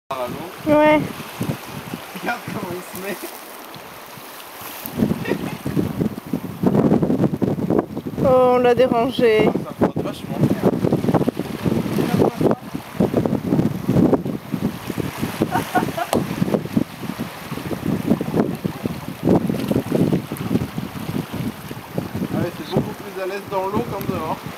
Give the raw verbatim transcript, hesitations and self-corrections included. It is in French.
À l'eau. Ouais. Regarde comment il se met. Oh, on l'a dérangé. Ah, ça frotte vachement bien. Ah ouais, c'est beaucoup plus à l'aise dans l'eau qu'en dehors.